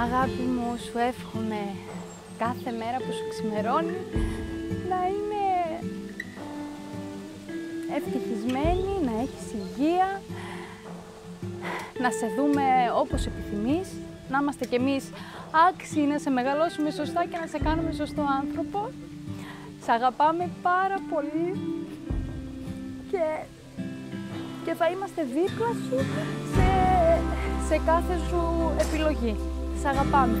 Αγάπη μου, σου εύχομαι κάθε μέρα που σου ξημερώνει να είναι ευτυχισμένη, να έχεις υγεία, να σε δούμε όπως επιθυμείς, να είμαστε κι εμείς άξιοι να σε μεγαλώσουμε σωστά και να σε κάνουμε σωστό άνθρωπο. Σ' αγαπάμε πάρα πολύ και θα είμαστε δίπλα σου σε κάθε σου επιλογή. Σ' αγαπάμε.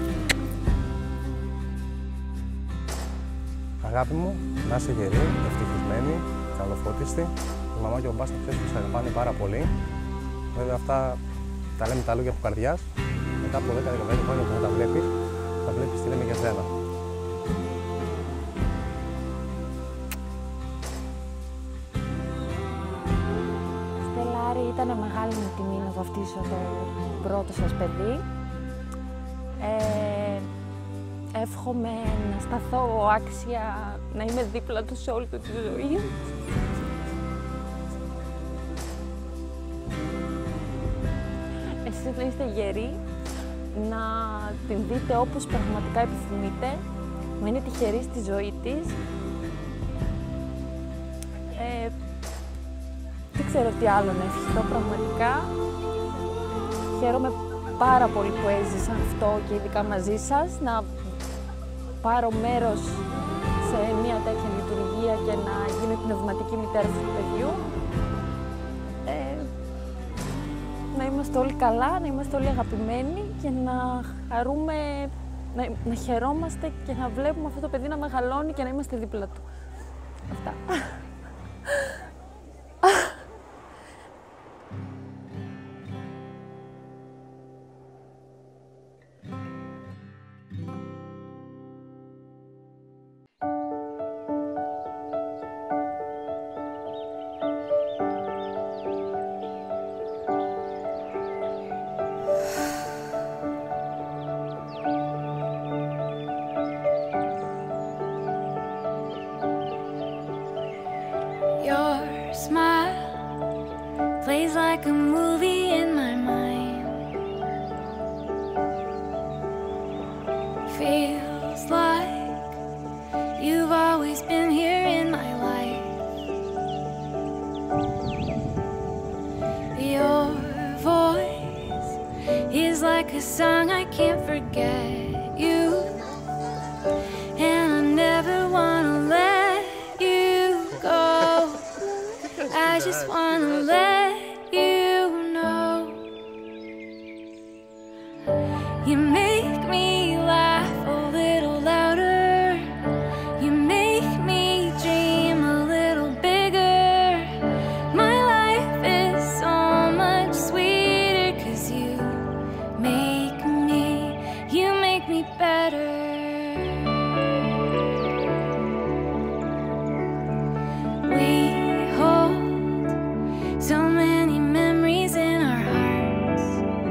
Αγάπη μου, να είσαι γερή, ευτυχισμένη, καλοφώτιστη. Η μαμά και ο μπάς θα ξέρεις που σε αγαπάνε πάρα πολύ. Βέβαια αυτά τα λέμε τα λόγια από καρδιάς. Μετά από 10-15 χρόνια που θα τα βλέπεις τι λέμε για σένα. Στελάρη, ήταν μεγάλη μου τιμή να βαφτίσω το πρώτο σας παιδί. Εύχομαι να σταθώ άξια, να είμαι δίπλα του σε όλη του τη ζωή. Εσείς να είστε γεροί, να την δείτε όπως πραγματικά επιθυμείτε, να είναι τυχερή στη ζωή της. Δεν ξέρω τι άλλο να ευχηθώ πραγματικά. Χαίρομαι πάρα πολύ που έζησα αυτό και ειδικά μαζί σας, να πάρω μέρος σε μια τέτοια λειτουργία και να γίνω πνευματική μητέρα του παιδιού. Να είμαστε όλοι καλά, να είμαστε όλοι αγαπημένοι και να χαρούμε, να χαιρόμαστε και να βλέπουμε αυτό το παιδί να μεγαλώνει και να είμαστε δίπλα του. Αυτά. Your smile plays like a movie in my mind. Feels like you've always been here in my life. Your voice is like a song I can't forget. You and I never wanna let you go. I just wanna let you know. You make me laugh a little louder. You make me dream a little bigger. My life is so much sweeter 'cause you make me better. We hold so many memories in our hearts,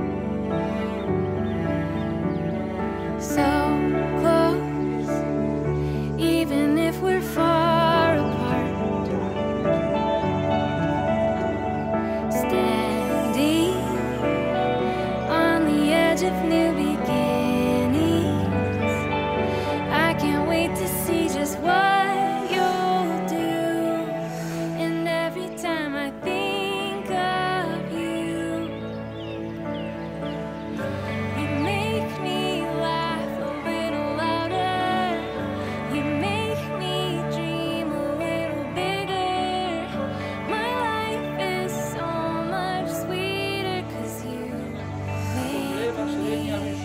so close, even if we're far apart. Standing on the edge of new beginnings, I can't wait to see just what you'll do. And every time I think of you, you make me laugh a little louder. You make me dream a little bigger. My life is so much sweeter 'cause you make me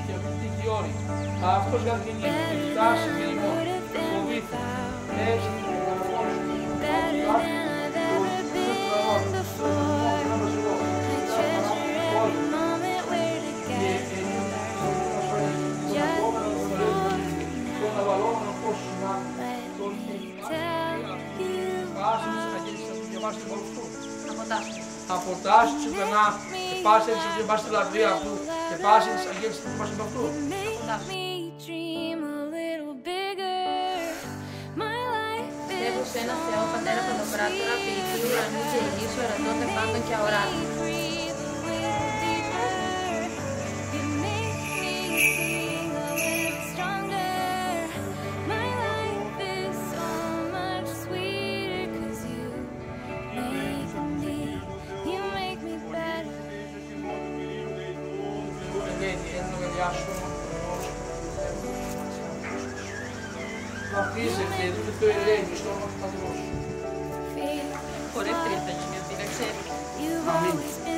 Αυτός για την φτάσει με ημών, φοβήθη, έτσι την από τάση του περνά και πάση έτσι και πάση στη λατρεία αυτού και πάση της αγγέλης του πάση αυτού. Πιστεύω σε ένα Θεό, Πατέρα Παντοκράτορα, ποιητή ουρανού και γης, ορατώνται πάντων και αοράτων. ελένη, εν λογαριάσου βαφτίζεται, δείτε το ελένη στο όνομα του Πατρός σου. Χορεύτρια θα γίνει αυτή, δεν ξέρει. Αμήν.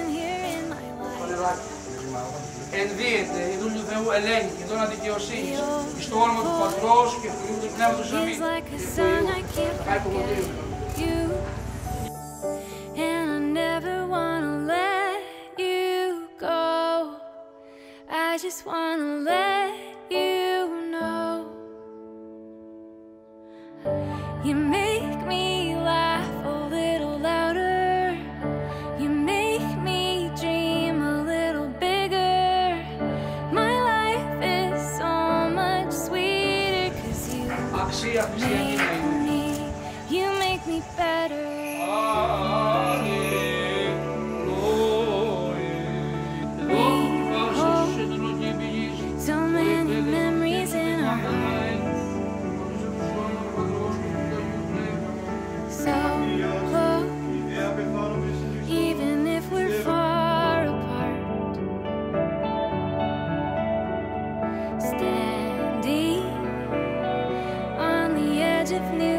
Ενδύεται η δούλη του Θεού ελένη και δώνα δικαιοσύνης στο όνομα του Πατρός και του Υιού του Πνεύματος Αμήν. Θα υπομονή. And I never wanna let you go. I just wanna let you know. You make me laugh a little louder. You make me dream a little bigger. My life is so much sweeter 'cause you Αξία χριστιανή να είναι. make me, you make me better. So many memories in our hearts, so close, even if we're far apart. Standing on the edge of new